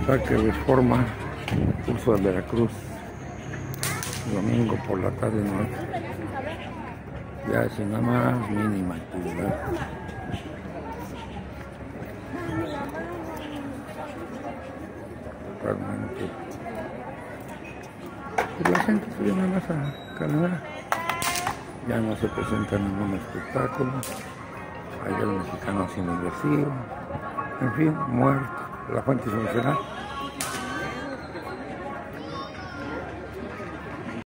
Parque Reforma, curso de Veracruz, domingo por la tarde noche. Ya sin nada más mínima actividad. Realmente, pues la gente se viene más a caminar. Ya no se presenta ningún espectáculo. Hay el mexicano sin el vecino. En fin, muerto. La fuente solucional.